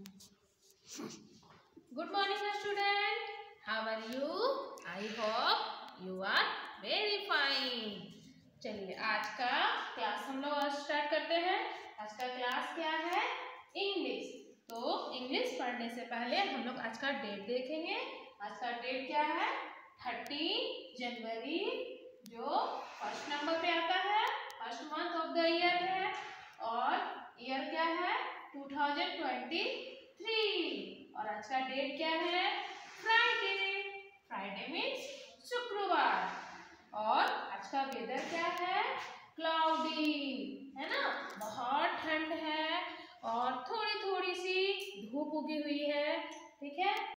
Good morning, student. How are you? I hope you are very fine. चलिए आज का class हम लोग आज स्टार्ट करते हैं। आज का क्लास क्या है? इंग्लिश। तो इंग्लिश पढ़ने से पहले हम लोग आज का डेट देखेंगे। आज का डेट क्या है? 30 जनवरी, जो फर्स्ट नंबर पे आता है, first month of the year है और ईयर क्या है? 2023। और आज का डेट क्या है? फ्राइडे। फ्राइडे मीन्स शुक्रवार। और आज का वेदर क्या है? क्लाउडी, है ना। बहुत ठंड है और थोड़ी थोड़ी सी धूप उगी हुई है। ठीक है।